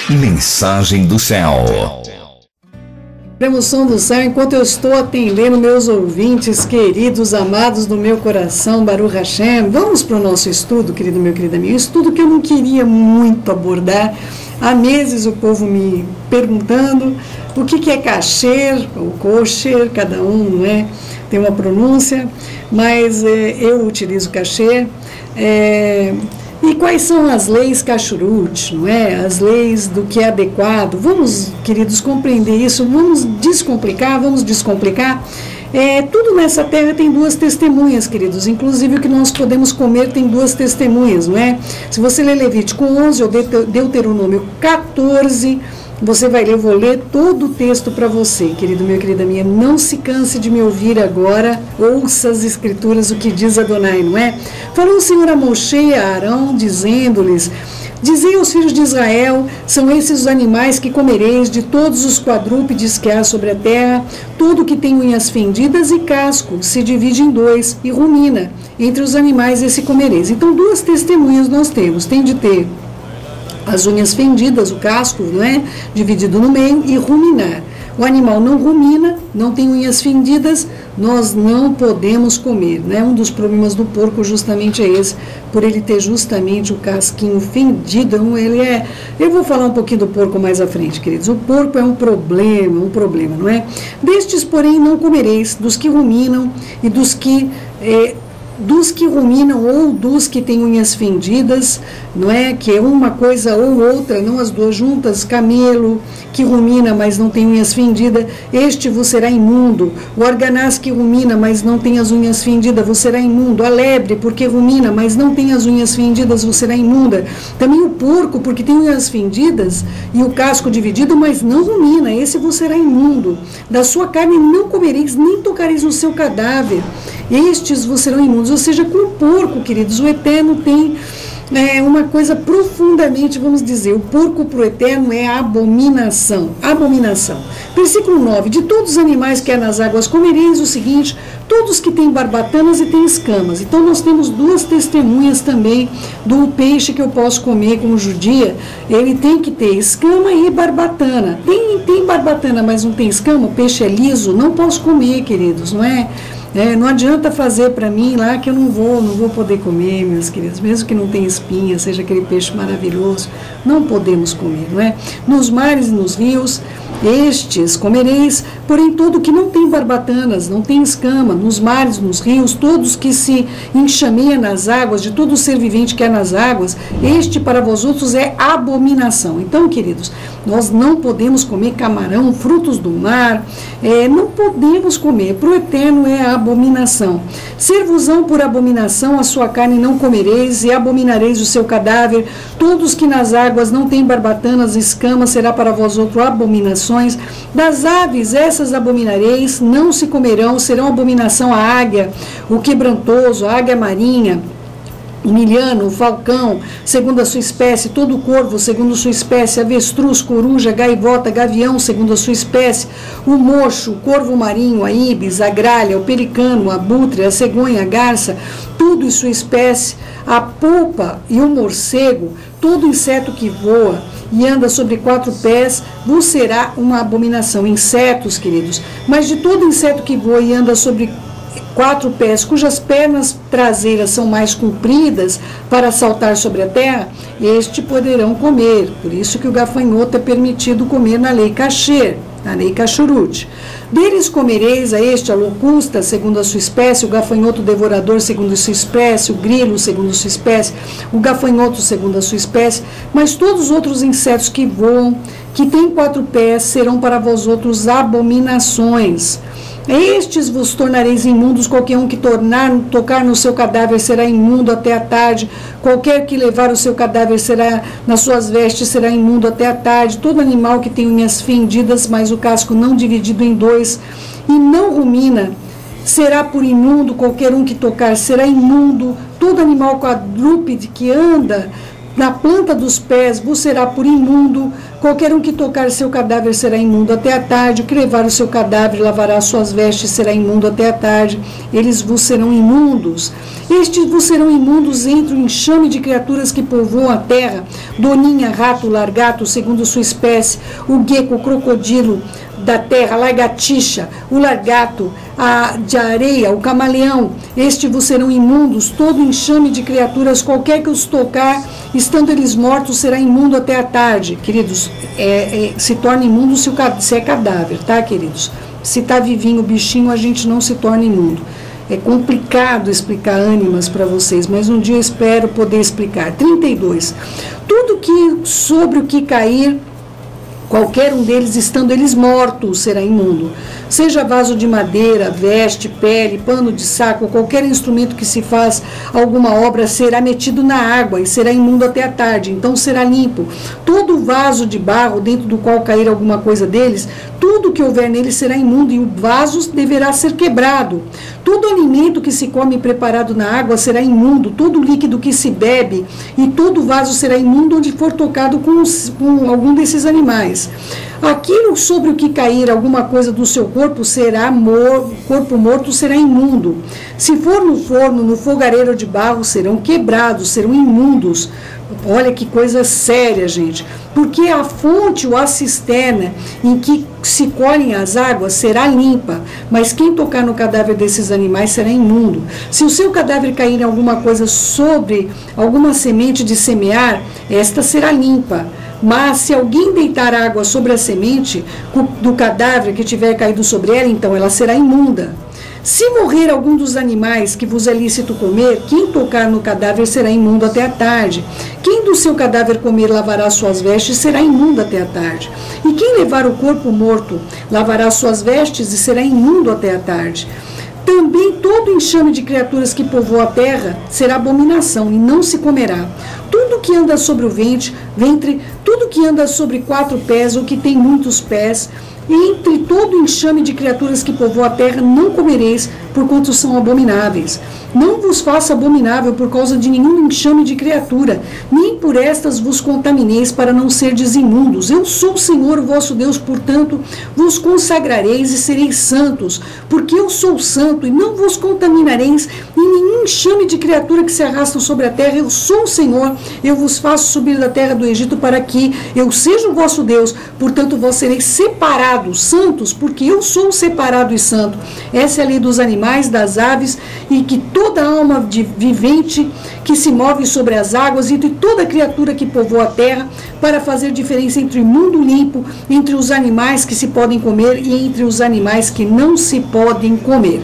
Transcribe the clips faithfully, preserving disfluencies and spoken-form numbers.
Mensagem do céu. Emoção do céu, enquanto eu estou atendendo meus ouvintes queridos, amados do meu coração, Baruch Hashem. Vamos para o nosso estudo, querido meu, querida minha. Um estudo que eu não queria muito abordar. Há meses o povo me perguntando o que, que é kasher ou kosher, cada um, não é? Tem uma pronúncia, mas é, eu utilizo kasher. É, E quais são as leis kashrut, não é? As leis do que é adequado. Vamos, queridos, compreender isso, vamos descomplicar, vamos descomplicar. É, tudo nessa terra tem duas testemunhas, queridos, inclusive o que nós podemos comer tem duas testemunhas, não é? Se você ler Levítico onze ou Deuteronômio quatorze, você vai ler, eu vou ler todo o texto para você, querido meu, querida minha. Não se canse de me ouvir agora, ouça as escrituras, o que diz Adonai, não é? Falou o Senhor a Moshe e a Arão, dizendo-lhes: dizei aos filhos de Israel, são esses os animais que comereis, de todos os quadrúpedes que há sobre a terra, tudo que tem unhas fendidas e casco, se divide em dois, e rumina, entre os animais esse comereis. Então, duas testemunhas nós temos, tem de ter as unhas fendidas, o casco, não é? Dividido no meio, e ruminar. O animal não rumina, não tem unhas fendidas, nós não podemos comer, né? Um dos problemas do porco justamente é esse, por ele ter justamente o casquinho fendido. Ele é, eu vou falar um pouquinho do porco mais à frente, queridos. O porco é um problema, um problema, não é? Destes, porém, não comereis, dos que ruminam e dos que eh, dos que ruminam ou dos que têm unhas fendidas, não é? Que é uma coisa ou outra, não as duas juntas. Camelo que rumina, mas não tem unhas fendidas, este vos será imundo. O arganaz que rumina, mas não tem as unhas fendidas, vos será imundo. A lebre, porque rumina, mas não tem as unhas fendidas, vos será imunda. Também o porco, porque tem unhas fendidas e o casco dividido, mas não rumina, esse vos será imundo. Da sua carne não comereis, nem tocareis no seu cadáver, estes vos serão imundos. Ou seja, com o porco, queridos, o Eterno tem é, uma coisa profundamente, vamos dizer, o porco para o Eterno é abominação, abominação. Versículo nove, de todos os animais que há nas águas comereis o seguinte, todos que têm barbatanas e têm escamas. Então nós temos duas testemunhas também do peixe que eu posso comer como judia, ele tem que ter escama e barbatana. Tem, tem barbatana, mas não tem escama, o peixe é liso, não posso comer, queridos, não é? É, não adianta fazer para mim lá que eu não vou, não vou poder comer, meus queridos, mesmo que não tenha espinha, seja aquele peixe maravilhoso, não podemos comer, não é? Nos mares e nos rios, estes comereis, porém todo que não tem barbatanas, não tem escama, nos mares, nos rios, todos que se enxameia nas águas, de todo ser vivente que há nas águas, este para vós outros é abominação. Então, queridos, nós não podemos comer camarão, frutos do mar, é, não podemos comer, para o Eterno é a abominação. Ser-vos-ão por abominação, a sua carne não comereis, e abominareis o seu cadáver. Todos que nas águas não têm barbatanas, escamas, será para vós outro abominações. Das aves, essas abominareis, não se comerão, serão abominação a águia, o quebrantoso, a águia marinha, o milhano, o falcão, segundo a sua espécie, todo corvo, segundo a sua espécie, avestruz, coruja, gaivota, gavião, segundo a sua espécie, o mocho, o corvo marinho, a íbis, a gralha, o pelicano, a abutre, a cegonha, a garça, tudo em sua espécie, a polpa e o morcego, todo inseto que voa e anda sobre quatro pés, vos será uma abominação. Insetos, queridos, mas de todo inseto que voa e anda sobre quatro pés, cujas pernas traseiras são mais compridas para saltar sobre a terra, este poderão comer. Por isso que o gafanhoto é permitido comer na lei kasher, na lei kashrut. Deles comereis a este, a locusta, segundo a sua espécie, o gafanhoto devorador, segundo a sua espécie, o grilo, segundo a sua espécie, o gafanhoto, segundo a sua espécie, mas todos os outros insetos que voam, que têm quatro pés, serão para vós outros abominações. Estes vos tornareis imundos, qualquer um que tornar, tocar no seu cadáver será imundo até a tarde, qualquer que levar o seu cadáver será, nas suas vestes será imundo até a tarde, todo animal que tem unhas fendidas, mas o casco não dividido em dois, e não rumina, será por imundo, qualquer um que tocar será imundo, todo animal quadrúpede que anda na planta dos pés vos será por imundo, qualquer um que tocar seu cadáver será imundo até a tarde, o que levar o seu cadáver lavará suas vestes, será imundo até a tarde, eles vos serão imundos. Estes vos serão imundos entre o enxame de criaturas que povoam a terra, doninha, rato, largato, segundo sua espécie, o gecko, o crocodilo da terra, a lagartixa, o largato, a de areia, o camaleão, estes vos serão imundos, todo enxame de criaturas, qualquer que os tocar, estando eles mortos, será imundo até a tarde. Queridos, é, é, se torna imundo se, o, se é cadáver, tá, queridos? Se está vivinho o bichinho, a gente não se torna imundo. É complicado explicar ânimas para vocês, mas um dia eu espero poder explicar. trinta e dois. Tudo que sobre o que cair, qualquer um deles, estando eles mortos, será imundo. Seja vaso de madeira, veste, pele, pano de saco, qualquer instrumento que se faz alguma obra, será metido na água e será imundo até a tarde, então será limpo. Todo vaso de barro, dentro do qual cair alguma coisa deles, tudo que houver nele será imundo, e o vaso deverá ser quebrado. Todo alimento que se come preparado na água será imundo, todo líquido que se bebe, e todo vaso será imundo onde for tocado com, os, com algum desses animais. Aquilo sobre o que cair alguma coisa do seu corpo será mor, corpo morto será imundo. Se for no forno, no fogareiro de barro, serão quebrados, serão imundos. Olha que coisa séria, gente. Porque a fonte ou a cisterna em que se colhem as águas será limpa, mas quem tocar no cadáver desses animais será imundo. Se o seu cadáver cair em alguma coisa sobre alguma semente de semear, esta será limpa. Mas se alguém deitar água sobre a semente do cadáver que tiver caído sobre ela, então ela será imunda. Se morrer algum dos animais que vos é lícito comer, quem tocar no cadáver será imundo até a tarde. Quem do seu cadáver comer lavará suas vestes, será imundo até a tarde. E quem levar o corpo morto, lavará suas vestes e será imundo até a tarde. Também todo enxame de criaturas que povoam a terra será abominação, e não se comerá. Tudo que anda sobre o ventre, ventre, tudo que anda sobre quatro pés, ou que tem muitos pés, entre todo enxame de criaturas que povoam a terra, não comereis, porquanto são abomináveis. Não vos faça abominável por causa de nenhum enxame de criatura, nem por estas vos contamineis, para não serdes imundos. Eu sou o Senhor, o vosso Deus, portanto, vos consagrareis e sereis santos, porque eu sou santo, e não vos contaminareis em nenhum enxame de criatura que se arrastam sobre a terra. Eu sou o Senhor, eu vos faço subir da terra do Egito para que eu seja o vosso Deus, portanto vós sereis separados, santos, porque eu sou separado e santo. Essa é a lei dos animais, das aves, e que toda alma de vivente que se move sobre as águas, e de toda criatura que povoa a terra, para fazer diferença entre o imundo e limpo, entre os animais que se podem comer e entre os animais que não se podem comer.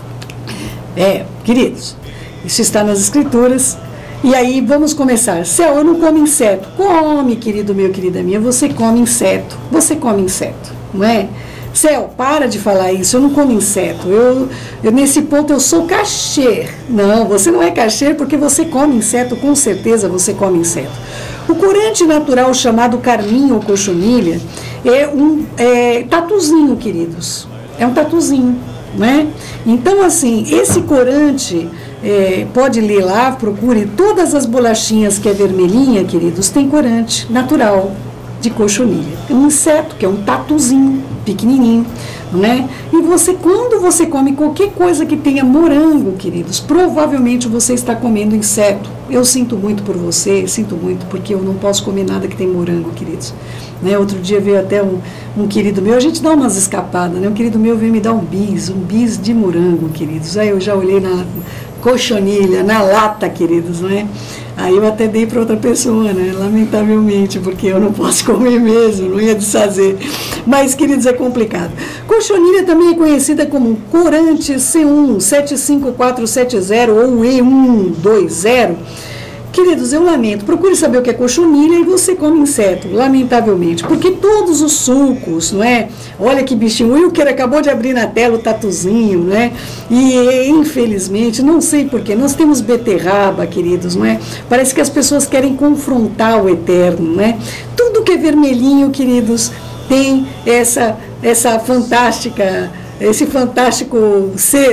É, queridos, isso está nas Escrituras. E aí vamos começar. Céu, eu não como inseto. Come, querido meu, querida minha, você come inseto. Você come inseto, não é? Céu, para de falar isso, eu não como inseto. Eu, eu nesse ponto eu sou cachê. Não, você não é cachê porque você come inseto, com certeza você come inseto. O corante natural chamado carminho ou cochonilha é um é, tatuzinho, queridos. É um tatuzinho, né? Então, assim, esse corante... É, pode ler lá, procure todas as bolachinhas que é vermelhinha, queridos, tem corante natural de cochonilha. É um inseto, que é um tatuzinho pequenininho, né? E você, quando você come qualquer coisa que tenha morango, queridos, provavelmente você está comendo inseto. Eu sinto muito por você, sinto muito, porque eu não posso comer nada que tem morango, queridos. Né? Outro dia veio até um, um querido meu, a gente dá umas escapadas, né? Um querido meu veio me dar um bis, um bis de morango, queridos. Aí eu já olhei na cochonilha, na lata, queridos, né? Aí eu até dei para outra pessoa, né? Lamentavelmente, porque eu não posso comer mesmo, não ia desfazer. Mas, queridos, é complicado. Cochonilha também é conhecida como corante C um sete cinco quatro sete zero ou E um dois zero. Queridos, eu lamento, procure saber o que é cochonilha e você come inseto, lamentavelmente, porque todos os sucos, não é? Olha que bichinho, o Wilker acabou de abrir na tela o tatuzinho, não é? E, infelizmente, não sei porquê, nós temos beterraba, queridos, não é? Parece que as pessoas querem confrontar o eterno, não é? Tudo que é vermelhinho, queridos, tem essa, essa fantástica, esse fantástico ser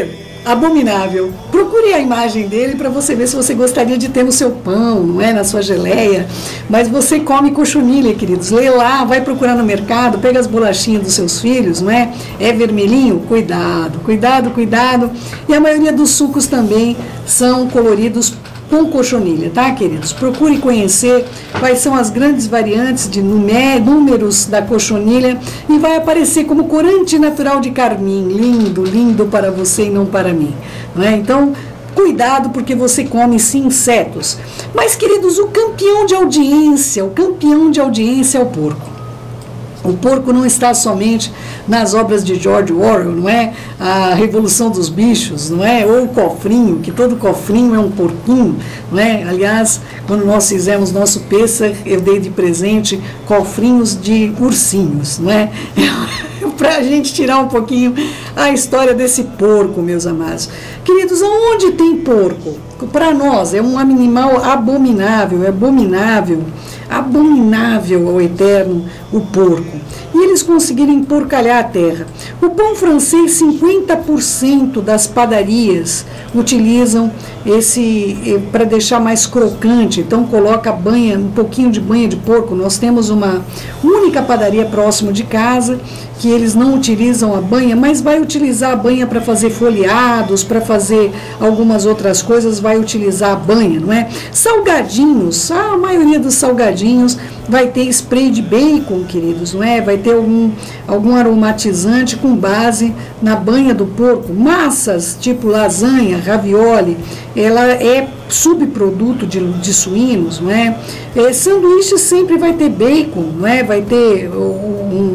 abominável. Procure a imagem dele para você ver se você gostaria de ter no seu pão, não é? Na sua geleia. Mas você come cochonilha, queridos. Lê lá, vai procurar no mercado, pega as bolachinhas dos seus filhos, não é? É vermelhinho? Cuidado, cuidado, cuidado. E a maioria dos sucos também são coloridos com cochonilha, tá, queridos? Procure conhecer quais são as grandes variantes de números da cochonilha e vai aparecer como corante natural de carmim. Lindo, lindo para você e não para mim, não é? Então, cuidado, porque você come sim insetos. Mas, queridos, o campeão de audiência, o campeão de audiência é o porco. O porco não está somente nas obras de George Orwell, não é? A Revolução dos Bichos, não é? Ou o cofrinho, que todo cofrinho é um porquinho, não é? Aliás, quando nós fizemos nosso Pêssar, eu dei de presente cofrinhos de ursinhos, não é? Para a gente tirar um pouquinho a história desse porco, meus amados. Queridos, aonde tem porco? Para nós é um animal abominável, é abominável, abominável ao eterno o porco. E eles conseguiram emporcalhar a terra. O pão francês, cinquenta por cento das padarias utilizam esse para deixar mais crocante. Então coloca banha, um pouquinho de banha de porco. Nós temos uma única padaria próximo de casa que eles não utilizam a banha, mas vai utilizar a banha para fazer folheados, para fazer algumas outras coisas, vai utilizar a banha, não é? Salgadinhos, a maioria dos salgadinhos vai ter spray de bacon, queridos, não é? Vai ter algum, algum aromatizante com base na banha do porco. Massas, tipo lasanha, ravioli, ela é subproduto de, de suínos, não é? É, sanduíche sempre vai ter bacon, não é? Vai ter um,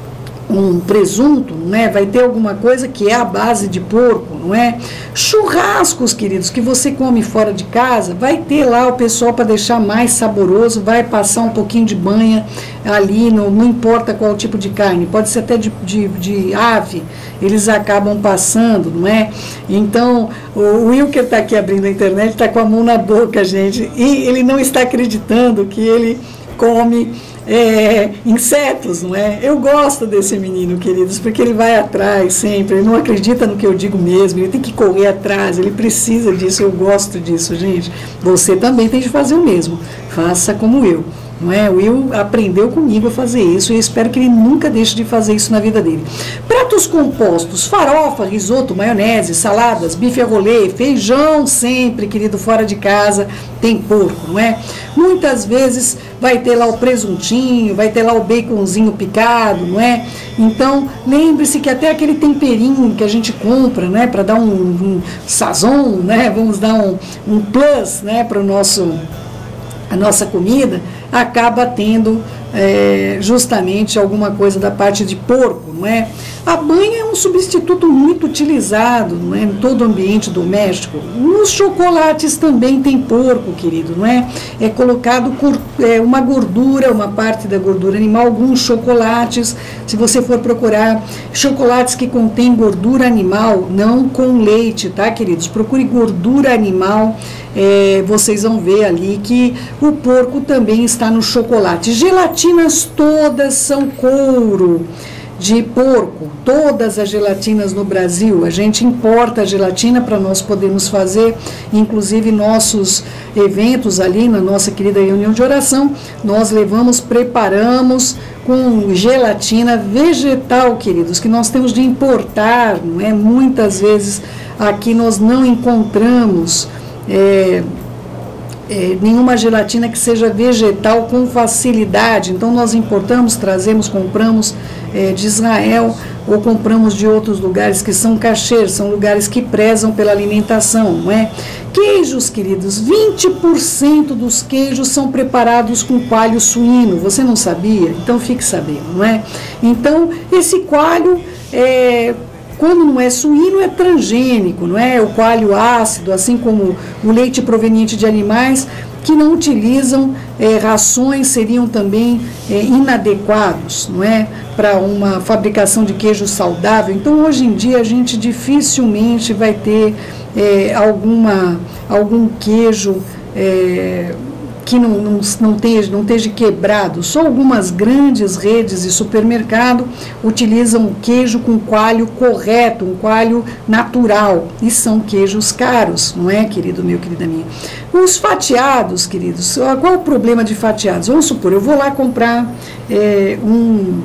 um presunto, não é? Vai ter alguma coisa que é a base de porco, não é? Churrascos, queridos, que você come fora de casa, vai ter lá o pessoal para deixar mais saboroso, vai passar um pouquinho de banha ali, não, não importa qual tipo de carne, pode ser até de, de, de ave, eles acabam passando, não é? Então, o Wilker está aqui abrindo a internet, está com a mão na boca, gente, e ele não está acreditando que ele come É, insetos, não é? Eu gosto desse menino, queridos, porque ele vai atrás sempre, ele não acredita no que eu digo mesmo, ele tem que correr atrás, ele precisa disso, eu gosto disso, gente. Você também tem de fazer o mesmo, faça como eu, não é? O Will aprendeu comigo a fazer isso e eu espero que ele nunca deixe de fazer isso na vida dele. Pratos compostos, farofa, risoto, maionese, saladas, bife a rolê, feijão sempre, querido, fora de casa, tem porco, não é? Muitas vezes vai ter lá o presuntinho, vai ter lá o baconzinho picado, não é? Então, lembre-se que até aquele temperinho que a gente compra, né, para dar um, um sazon, né, vamos dar um, um plus, né, para o nosso, a nossa comida, acaba tendo é, justamente alguma coisa da parte de porco, não é? A banha é um substituto muito utilizado, não é? Em todo o ambiente doméstico. Nos chocolates também tem porco, querido, não é? É colocado é, uma gordura, uma parte da gordura animal, alguns chocolates, se você for procurar chocolates que contêm gordura animal, não com leite, tá, queridos? Procure gordura animal, é, vocês vão ver ali que o porco também está no chocolate. Gelatinas todas são couro de porco, todas as gelatinas no Brasil, a gente importa a gelatina para nós podermos fazer, inclusive nossos eventos ali na nossa querida reunião de oração, nós levamos, preparamos com gelatina vegetal, queridos, que nós temos de importar, não é? Muitas vezes aqui nós não encontramos é, É, nenhuma gelatina que seja vegetal com facilidade, então nós importamos, trazemos, compramos é, de Israel ou compramos de outros lugares que são cachês, são lugares que prezam pela alimentação, não é? Queijos, queridos, vinte por cento dos queijos são preparados com coalho suíno, você não sabia? Então fique sabendo, não é? Então esse coalho é... Quando não é suíno, é transgênico, não é? O coalho ácido, assim como o leite proveniente de animais que não utilizam é, rações, seriam também é, inadequados, não é? Para uma fabricação de queijo saudável. Então, hoje em dia, a gente dificilmente vai ter é, alguma, algum queijo é, que não, não, não, esteja, não esteja quebrado. Só algumas grandes redes de supermercado utilizam o queijo com coalho correto, um coalho natural, e são queijos caros, não é, querido meu, querida minha? Os fatiados, queridos, qual o problema de fatiados? Vamos supor, eu vou lá comprar é, um...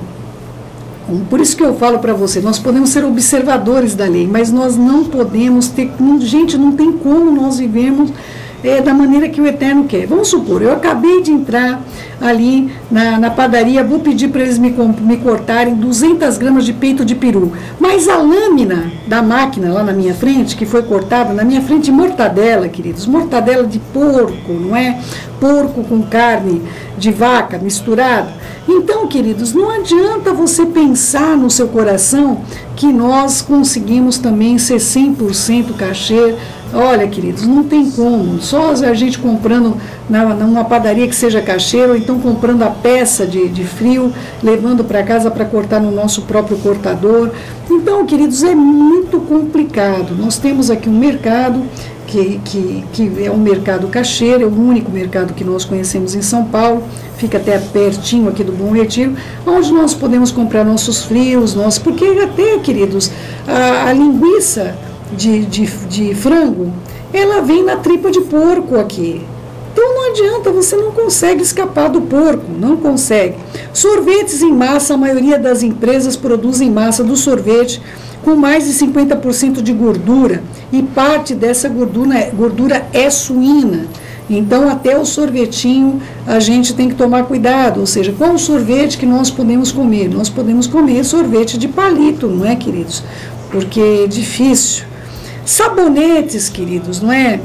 Por isso que eu falo para você, nós podemos ser observadores da lei, mas nós não podemos ter... Gente, não tem como nós vivemos é, da maneira que o Eterno quer. Vamos supor, eu acabei de entrar ali na, na padaria, vou pedir para eles me, me cortarem duzentas gramas de peito de peru, mas a lâmina da máquina lá na minha frente, que foi cortada, na minha frente, mortadela, queridos, mortadela de porco, não é? Porco com carne de vaca misturado. Então, queridos, não adianta você pensar no seu coração que nós conseguimos também ser cem por cento cachê. Olha, queridos, não tem como. Só a gente comprando na, numa padaria que seja cachê, ou então comprando a peça de, de frio, levando para casa para cortar no nosso próprio cortador. Então, queridos, é muito complicado. Nós temos aqui um mercado que, que, que é um mercado cacheiro, é o único mercado que nós conhecemos em São Paulo, fica até pertinho aqui do Bom Retiro, onde nós podemos comprar nossos frios, nossos, porque até, queridos, a, a linguiça de, de, de frango, ela vem na tripa de porco aqui. Então não adianta, você não consegue escapar do porco, não consegue. Sorvetes em massa, a maioria das empresas produzem massa do sorvete com mais de cinquenta por cento de gordura, e parte dessa gordura, gordura é suína. Então, até o sorvetinho, a gente tem que tomar cuidado, ou seja, qual o sorvete que nós podemos comer? Nós podemos comer sorvete de palito, não é, queridos? Porque é difícil. Sabonetes, queridos, não é?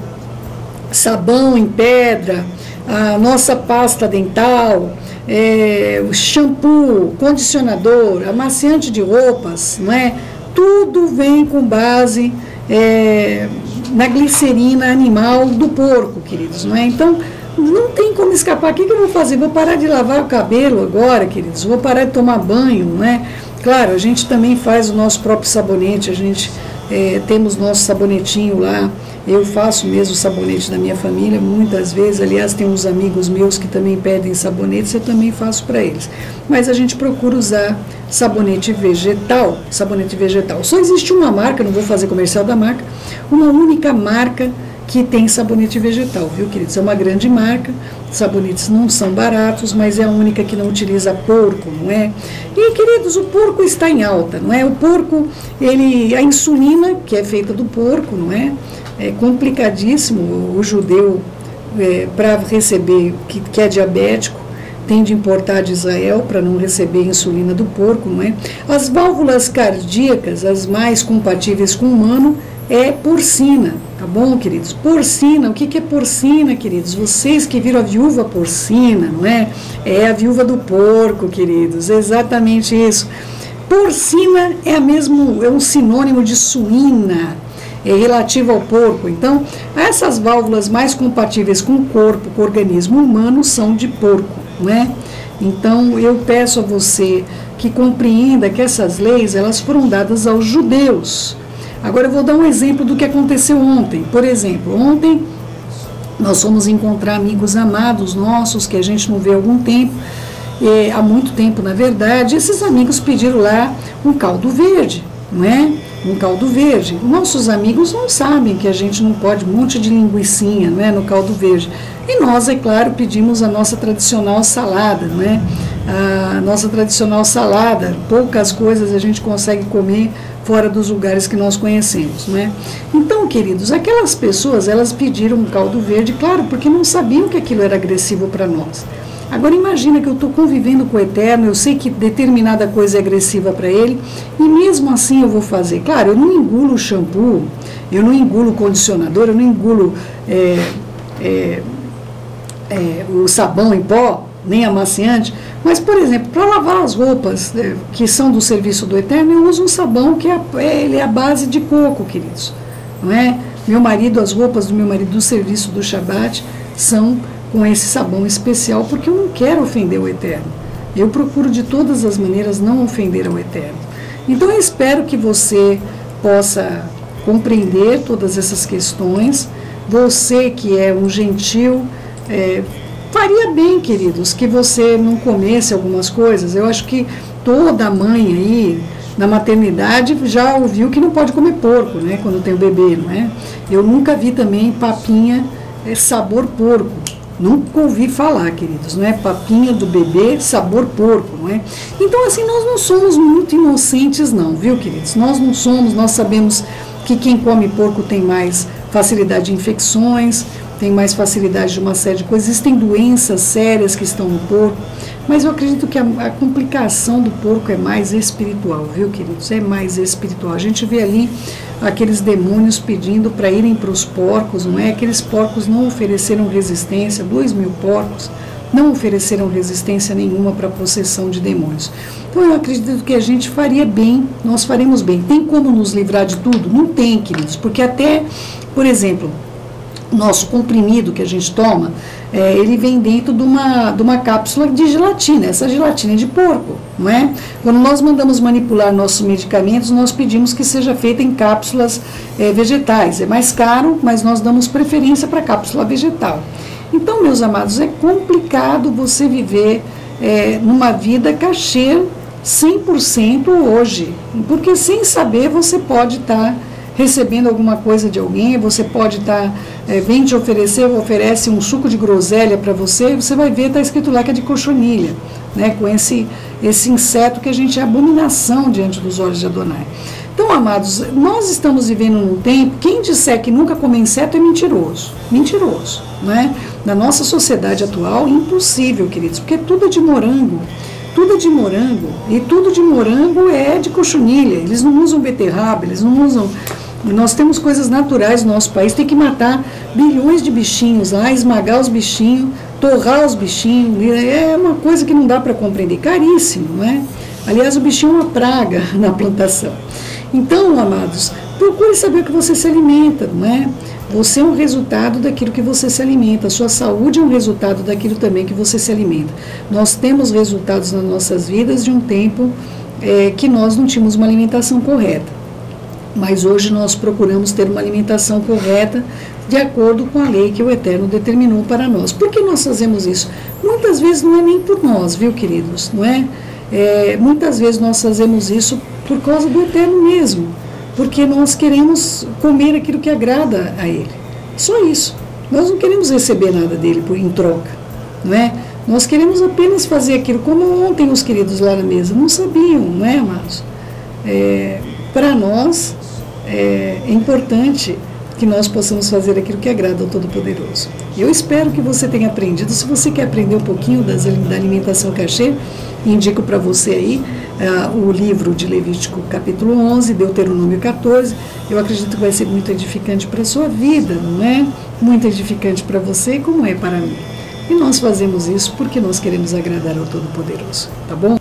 Sabão em pedra, a nossa pasta dental, é, o shampoo, condicionador, amaciante de roupas, não é? Tudo vem com base é, na glicerina animal do porco, queridos, não é? Então, não tem como escapar. O que, que eu vou fazer? Vou parar de lavar o cabelo agora, queridos? Vou parar de tomar banho, não é? Claro, a gente também faz o nosso próprio sabonete, a gente é, temos nosso sabonetinho lá. Eu faço mesmo o sabonete da minha família, muitas vezes. Aliás, tem uns amigos meus que também pedem sabonetes, eu também faço para eles. Mas a gente procura usar sabonete vegetal, sabonete vegetal. Só existe uma marca, não vou fazer comercial da marca, uma única marca que tem sabonete vegetal, viu, queridos? É uma grande marca, sabonetes não são baratos, mas é a única que não utiliza porco, não é? E, queridos, o porco está em alta, não é? O porco, ele, a insulina, que é feita do porco, não é? É complicadíssimo o judeu, é, para receber, que, que é diabético, tem de importar de Israel para não receber insulina do porco, não é? As válvulas cardíacas, as mais compatíveis com o humano, é porcina, tá bom, queridos? Porcina, o que, que é porcina, queridos? Vocês que viram a viúva porcina, não é? É a viúva do porco, queridos, é exatamente isso. Porcina é, a mesmo, é um sinônimo de suína, é relativo ao porco. Então, essas válvulas mais compatíveis com o corpo, com o organismo humano, são de porco, não é? Então, eu peço a você que compreenda que essas leis, elas foram dadas aos judeus. Agora, eu vou dar um exemplo do que aconteceu ontem. Por exemplo, ontem nós fomos encontrar amigos amados nossos, que a gente não vê há algum tempo, é, há muito tempo, na verdade. Esses amigos pediram lá um caldo verde, não é? Um caldo verde. Nossos amigos não sabem que a gente não pode, um monte de linguicinha, não é, no caldo verde. E nós, é claro, pedimos a nossa tradicional salada, não é? A nossa tradicional salada, poucas coisas a gente consegue comer fora dos lugares que nós conhecemos, não é? Então, queridos, aquelas pessoas, elas pediram um caldo verde, claro, porque não sabiam que aquilo era agressivo para nós. Agora imagina que eu estou convivendo com o Eterno, eu sei que determinada coisa é agressiva para ele, e mesmo assim eu vou fazer. Claro, eu não engulo o shampoo, eu não engulo o condicionador, eu não engulo é, é, é, o sabão em pó, nem amaciante, mas, por exemplo, para lavar as roupas é, que são do serviço do Eterno, eu uso um sabão que é, é, ele é a base de coco, queridos, não é? Meu marido, as roupas do meu marido do serviço do Shabat são com esse sabão especial, porque eu não quero ofender o Eterno. Eu procuro de todas as maneiras não ofender ao Eterno. Então eu espero que você possa compreender todas essas questões. Você que é um gentil, é, faria bem, queridos, que você não comesse algumas coisas. Eu acho que toda mãe aí, na maternidade, já ouviu que não pode comer porco, né, quando tem o bebê, não é? Eu nunca vi também papinha é, sabor porco. Nunca ouvi falar, queridos, não é? Papinha do bebê, sabor porco, não é? Então, assim, nós não somos muito inocentes, não, viu, queridos? Nós não somos, nós sabemos que quem come porco tem mais facilidade de infecções, tem mais facilidade de uma série de coisas, existem doenças sérias que estão no porco, mas eu acredito que a, a complicação do porco é mais espiritual, viu, queridos? É mais espiritual. A gente vê ali aqueles demônios pedindo para irem para os porcos, não é? Aqueles porcos não ofereceram resistência, dois mil porcos não ofereceram resistência nenhuma para a possessão de demônios. Então eu acredito que a gente faria bem, nós faremos bem. Tem como nos livrar de tudo? Não tem, queridos, porque até, por exemplo, nosso comprimido que a gente toma, é, ele vem dentro de uma, de uma cápsula de gelatina, essa gelatina é de porco, não é? Quando nós mandamos manipular nossos medicamentos, nós pedimos que seja feita em cápsulas é, vegetais. É mais caro, mas nós damos preferência para cápsula vegetal. Então, meus amados, é complicado você viver é, numa vida cachê cem por cento hoje, porque sem saber você pode estar... Tá recebendo alguma coisa de alguém, você pode estar, é, vem te oferecer, oferece um suco de groselha para você, você vai ver, está escrito lá que é de cochonilha, né, com esse, esse inseto que a gente é abominação diante dos olhos de Adonai. Então, amados, nós estamos vivendo num tempo, quem disser que nunca comeu inseto é mentiroso, mentiroso, né? Na nossa sociedade atual, impossível, queridos, porque tudo é de morango, tudo é de morango, e tudo de morango é de cochonilha, eles não usam beterraba, eles não usam... Nós temos coisas naturais no nosso país, tem que matar bilhões de bichinhos lá, esmagar os bichinhos, torrar os bichinhos, é uma coisa que não dá para compreender, caríssimo, não é? Aliás, o bichinho é uma praga na plantação. Então, amados, procure saber o que você se alimenta, não é? Você é um resultado daquilo que você se alimenta, a sua saúde é um resultado daquilo também que você se alimenta. Nós temos resultados nas nossas vidas de um tempo é, que nós não tínhamos uma alimentação correta. Mas hoje nós procuramos ter uma alimentação correta de acordo com a lei que o Eterno determinou para nós. Por que nós fazemos isso? Muitas vezes não é nem por nós, viu, queridos? Não é? É, muitas vezes nós fazemos isso por causa do Eterno mesmo, porque nós queremos comer aquilo que agrada a Ele. Só isso. Nós não queremos receber nada dele por, em troca, não é? Nós queremos apenas fazer aquilo, como ontem os queridos lá na mesa não sabiam, não é, amados? É, para nós é, é importante que nós possamos fazer aquilo que agrada ao Todo-Poderoso. Eu espero que você tenha aprendido. Se você quer aprender um pouquinho das, da alimentação cachê, indico para você aí uh, o livro de Levítico capítulo onze, Deuteronômio catorze. Eu acredito que vai ser muito edificante para a sua vida, não é? Muito edificante para você, como é para mim. E nós fazemos isso porque nós queremos agradar ao Todo-Poderoso, tá bom?